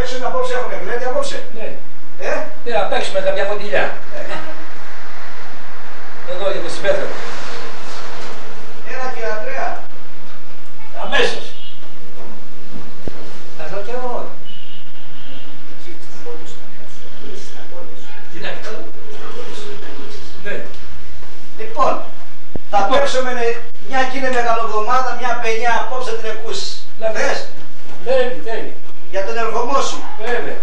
παίξουμε απόψε, έχουμε γλέντι απόψε. Ναι. Να παίξουμε καμιά φωτιλιά. Εδώ για το συμπέθρο. Έλα κύριε Ανδρέα. Αμέσως. Θα δω και εγώ. Τι να κάνω. Ναι. Λοιπόν, θα παίξουμε μια και είναι μεγαλοβδομάδα, μια πενιά απόψε την ακούσεις. Θες? Θέλει. Για τον ερχομό σου. Βέβαια.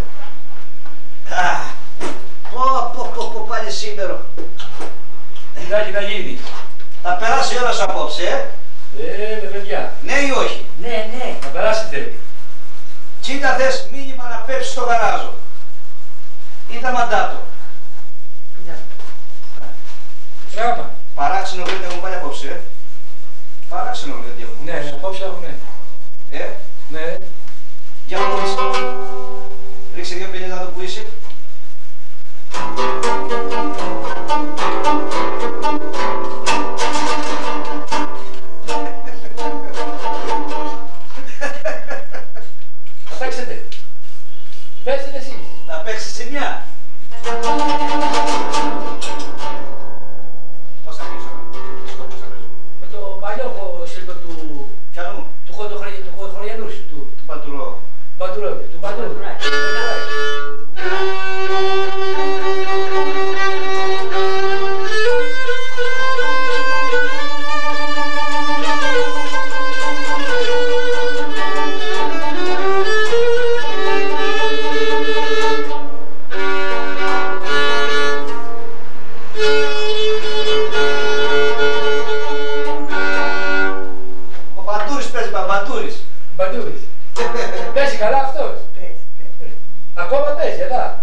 Πω, πάλι σήμερα. Τι να γίνει. Θα περάσει η ώρα σου απόψε, με παιδιά. Ναι ή όχι? Ναι. Θα περάσει θέλει. Κοίτα θες μήνυμα να πέψεις στο γαράζο. Ή τα μαντάτο. Πράγμα. Παράξενο γλέντι έχουμε πάλι απόψε, Παράξενο γλέντι έχουμε. Ναι, απόψε έχουμε. Ναι. Για να δεις. Ρίξε 2,50 να δω που είσαι. Θα παίξετε. Παίξετε εσείς. Να παίξεις σε μια. Πώς θα πεις τώρα. Με το παλιό σύρκο του... Πιανού. Του Χωριανούς. Του Παντουρό. Του Παντουρό. Μπαντούρης. Παίζει καλά αυτός. Ακόμα παίζει, εδώ.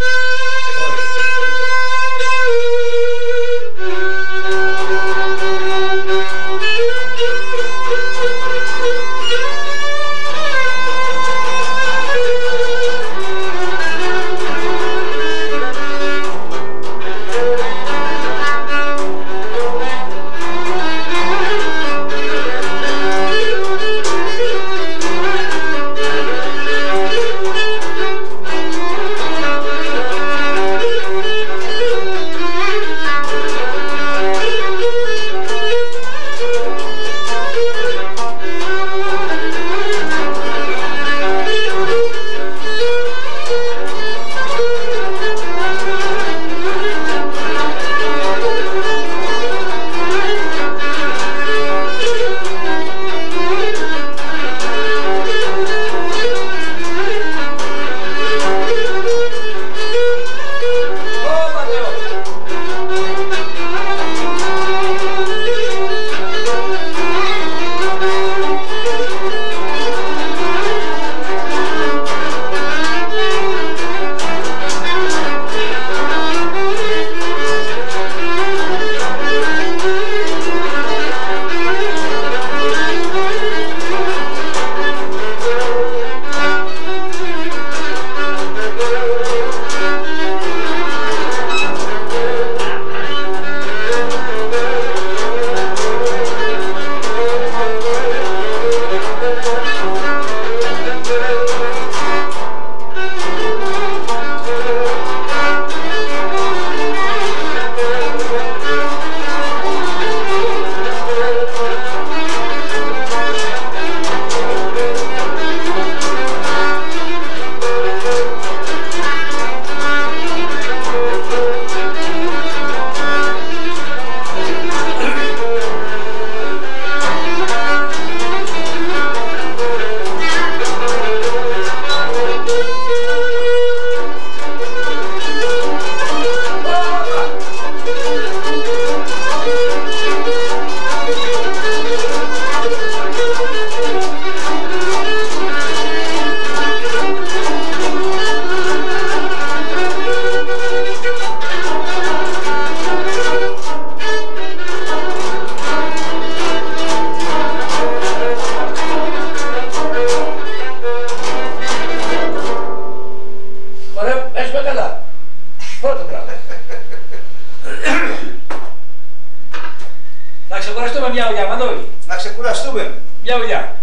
ξεκουραστούμε μια ουλιά, Μανώλη. Να ξεκουραστούμε. Μια ουλιά.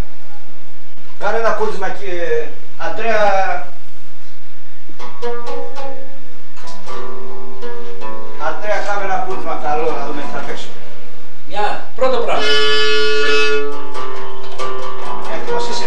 Κάνε ένα κούρδισμα και Αντρέα. Αντρέα, κάμε ένα κούρδισμα καλό, να δούμε τι θα παίξουμε. Μια, πρώτο πράγμα. Έτοιμος είσαι.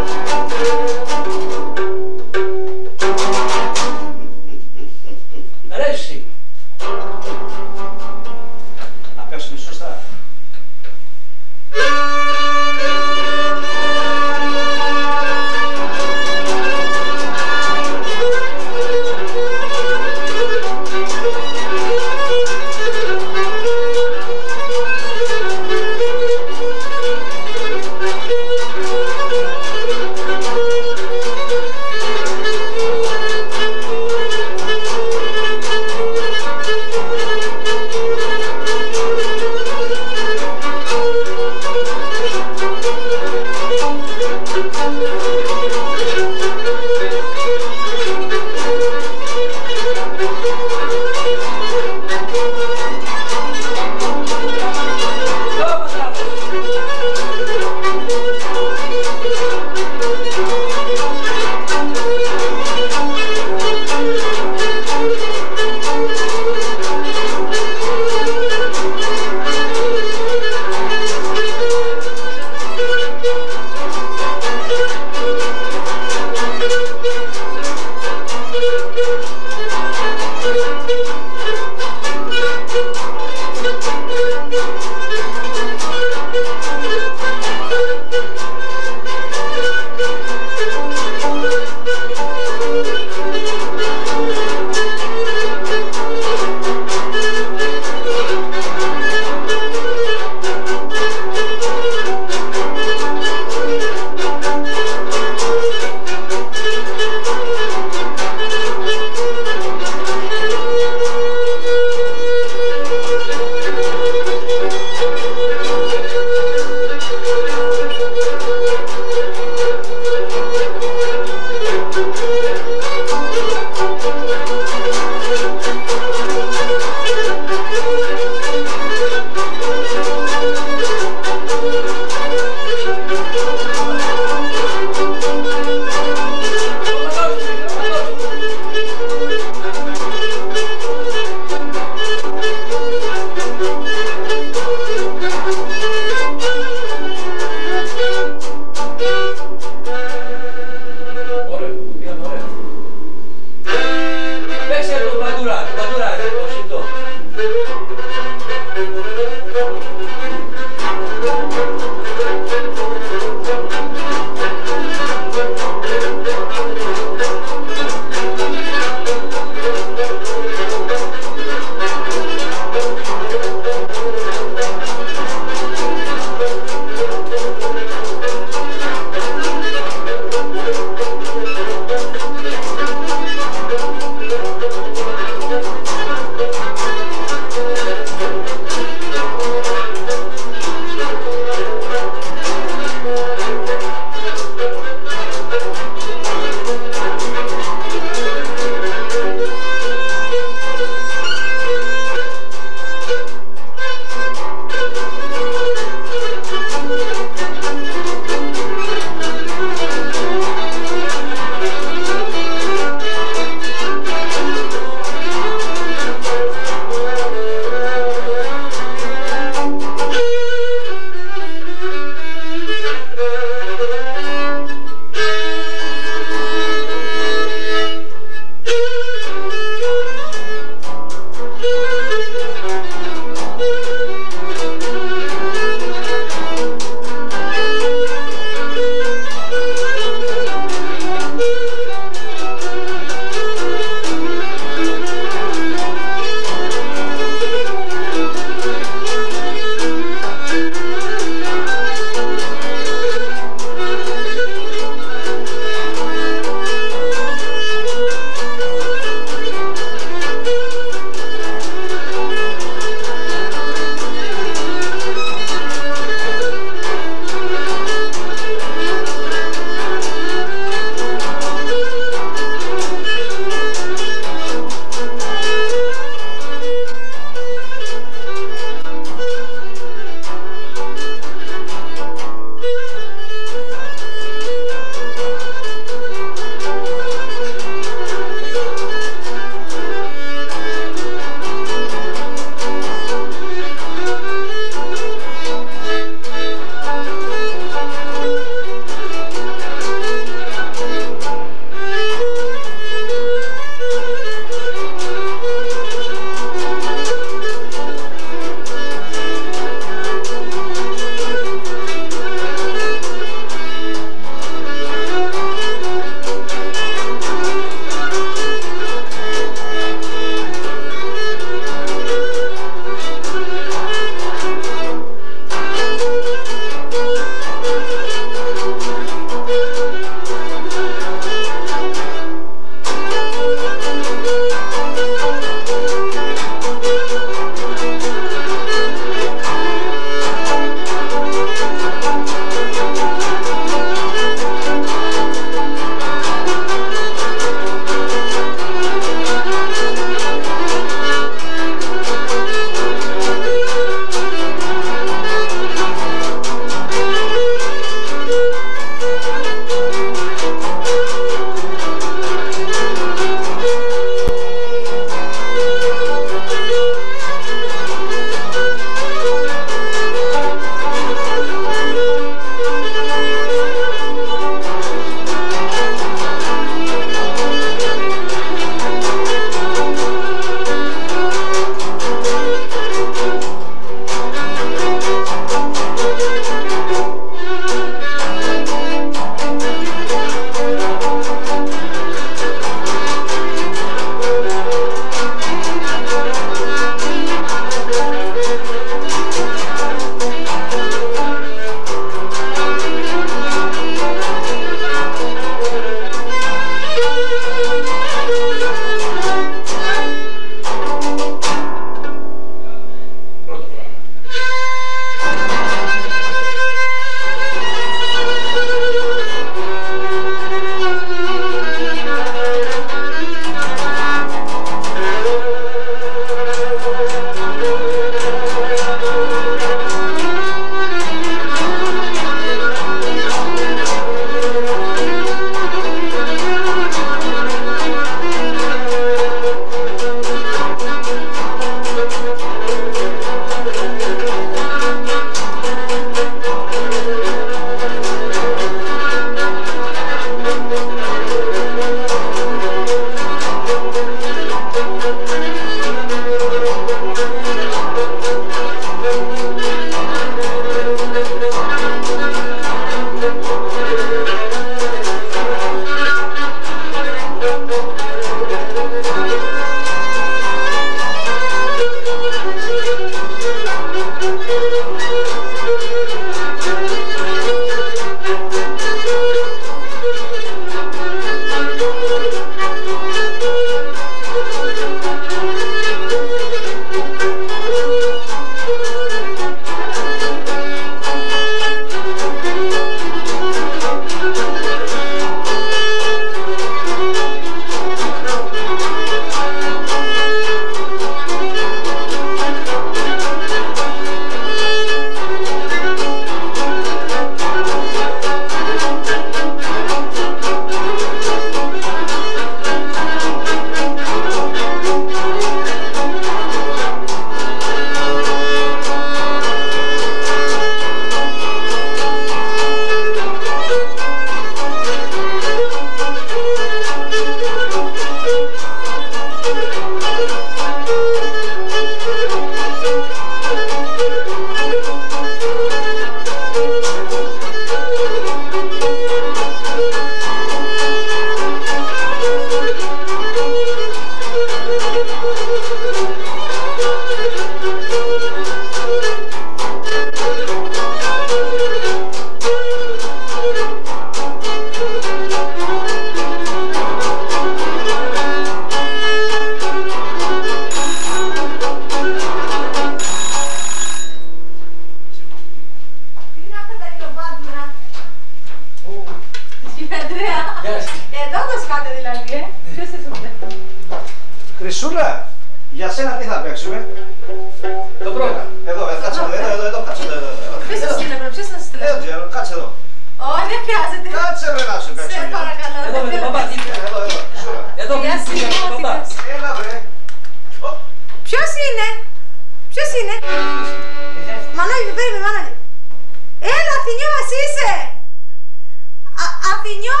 Αντρέα. Γεια σας. Εδώ το σκάτε δηλαδή, Ποιος είσαι αυτό? Χρυσούλα, για σένα τι θα παίξουμε? Το πρώτο. Εδώ, κάτσε εδώ, κάτσε εδώ. Ποιος σας στείλε, ποιος σας στείλε? Δεν ξέρω, κάτσε εδώ. Όχι, δεν χρειάζεται. Κάτσε βρε να σου παίξω. Σε παρακαλώ. Εδώ με τον παπά. Εδώ, Χρυσούλα. Εδώ με τον παπά. Έλα βρε. Ποιος είναι? Ποιος είναι? Μανώλη, περίμενε, Μανώλη. Έλα, Αθηνιό, εσύ είσαι. Αθηνιό.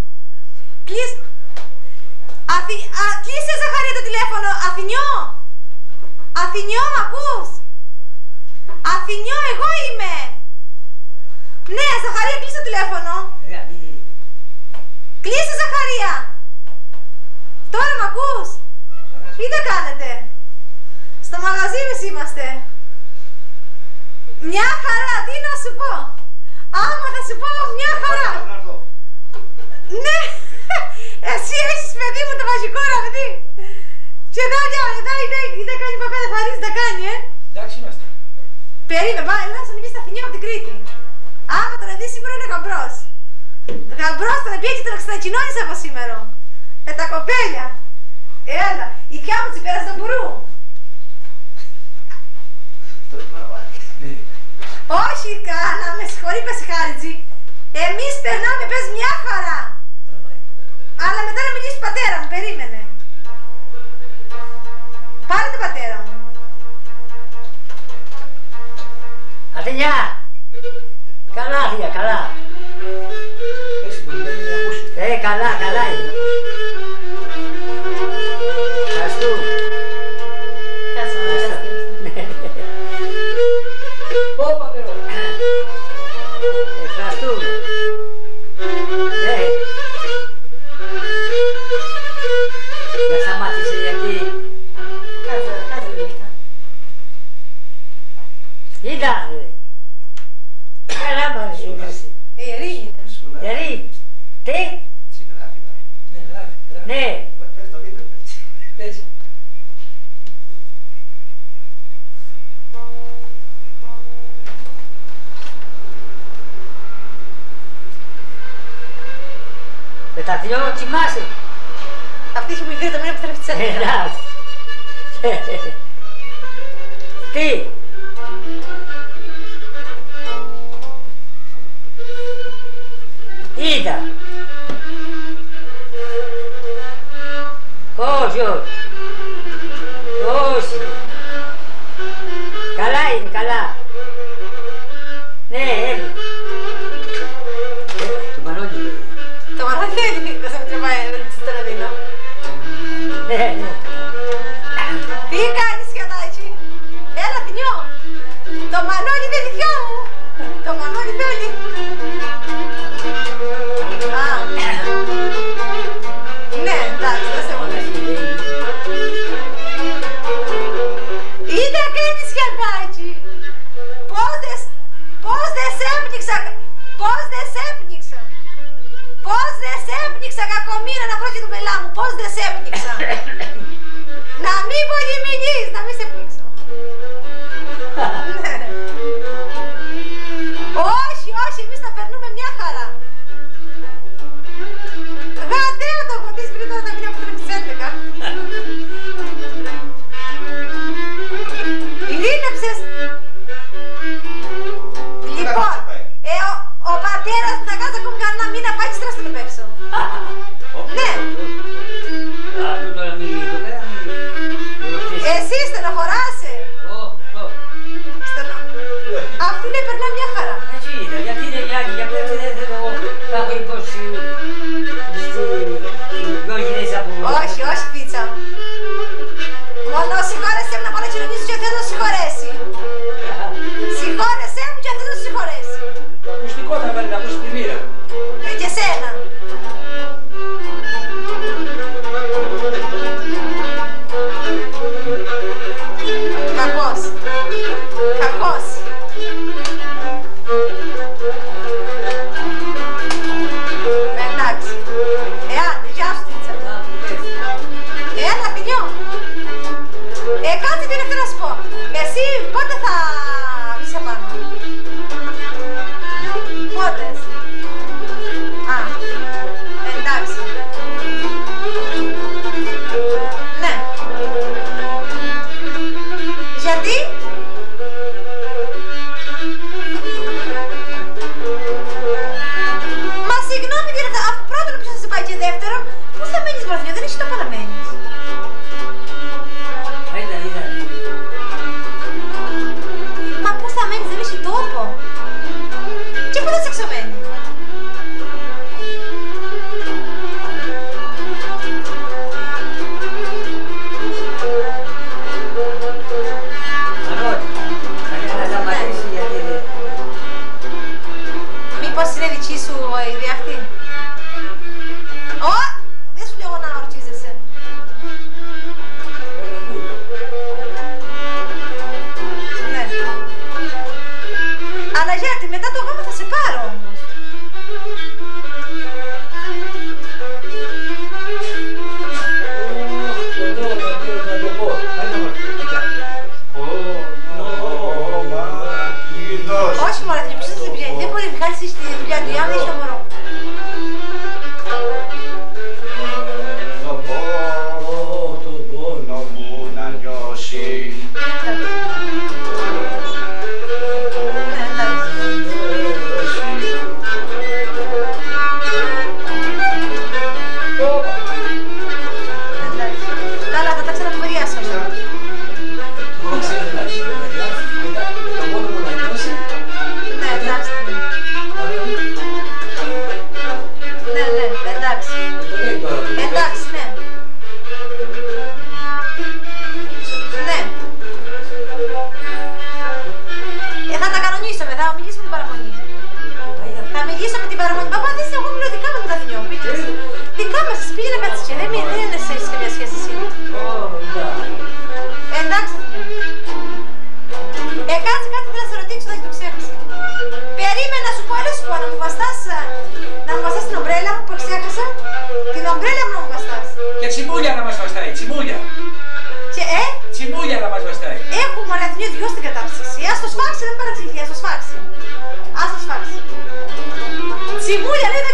Κλείσε, Ζαχαρία, το τηλέφωνο. Αθηνιό. Αθηνιό, μ' ακούς? Αθηνιό, εγώ είμαι. Ναι, Ζαχαρία, κλείσε το τηλέφωνο. Κλείσε, Ζαχαρία. Τώρα μ' ακούς? Τι θα κάνετε? Στο μαγαζί εμείς είμαστε. Μια χαρά, τι να σου πω? Άμα θα σου πω μια χαρά. Ναι, εσύ έχεις παιδί μου το βασικό ραβδί. Και εδώ δεν κάνει παπά, δεν χαρίζει, τα κάνει, Εντάξει είμαστε. Περίμενε, πάει, να σου βγει στα Αθηνιό από την Κρήτη. Άμα τον δει σήμερα είναι γαμπρός. Γαμπρός τον πήγε και τον ξανακοινώνεις από σήμερα. Με τα κοπέλια. Έλα, η θιά μου της πέρασε τον μπουρού. Όχι, κάνα, με συγχωρεί Πασχάριτζη. Εμείς περνάμε, πες μια χαρά. Αλλά μετά να μιλήσει ο πατέρα μου, περίμενε. Πάρε τον πατέρα μου. Αθηνιά! Καλά, Αθηνιά, καλά. Καλά, καλά είναι. Ευχαριστούμε. Κάτσε να Πω πατέρα. Ευχαριστούμε. Δεν σταμάτησε γιατί κάτσε λεπτά. ήταν. Καλά μας είπες. Η Ειρήνη είναι. Ειρήνη. Τι? Ναι, γράφει. Ναι. Πες το βίντεο, Πες. Με τα δυο κοιμάσαι. Αυτή έχει μικρή το μήνα που θέλει τσέπη. Εντάξει. Τι? Είδα. Όχι, όχι. Όχι. Καλά είναι, καλά. Ναι, έμεινε. Το Μανώλη. Το Μανώλη δεν θα με τρεμάει, δεν το δίνω. Ναι, ναι. Τι κάνεις σχεδάκι? Έλα Θηνιό. Το Μανώλη είναι δυο μου. Το Μανώλη θέλει. Α. Ναι, εντάξει, δεν σε μόνο. Είδα κάτι σχεδάκι. Πώς δεν σε έπνιξα. Πώς δεν σε έπνιξα. Πώς δεν σε έπνιξα κακομοίρα να βρω και του πελά μου. Πώς δεν σε έπνιξα. Να μην πολύ μιλείς, να μην σε πνίξω. Όχι, όχι, εμείς θα περνούμε μια χαρά. Γατέα το έχω δεις πριν τώρα τα video που τρέχει τις 11. Ειρήνεψες. Λοιπόν, ο πατέρας μου θα κάτσει ακόμη κανένα μήνα πάει και στρας τον παίξω. Ναι. Εσύ στενοχωράσαι. Αυτού λέει περνά μια χαρά. Έτσι είναι, γιατί είναι οι άλλοι για πέρα. Παναγιάτη, μετά το γάμο θα σε πάρω όμως. Να το πω. Άντε να Όχι μωρέ, θα ποιος δεν πηγαίνει. Δεν μπορεί να Μιχάλης στη δουλειά του, άμα έχει το μωρό. Το πόνο μου να νιώσει. Καλά, θα τα ξαναπημεριάσω. Ναι, εντάξει. Ναι, εντάξει. Εντάξει, ναι. Ναι. Θα τα κανονίσω μετά, θα μιλήσω με την παραμονή. Θα μιλήσω με την παραμονή. Παπά, δεις, εγώ μιλώ δικά μου τα δυο. Δικά μας, πήγαινε κάτσε και δεν είναι σε καμία σχέση εσύ. Εντάξει. Κάτσε κάτι θέλω να σε ρωτήσω, δεν το ξέχασα. Περίμενα να σου πω, έλα σου πω, να μου βαστάς την ομπρέλα μου που ξέχασα. Την ομπρέλα μου να μου βαστάς. Και τσιμούλια να μας βαστάει, τσιμούλια. Και Τσιμούλια να μας βαστάει. έχουμε αριθμίο δυο στην κατάψυξη. Ας το σφάξει, δεν παραξηγηθεί, ας το σφάξει. Ας το σφάξει. Τσιμούλια λέει δεν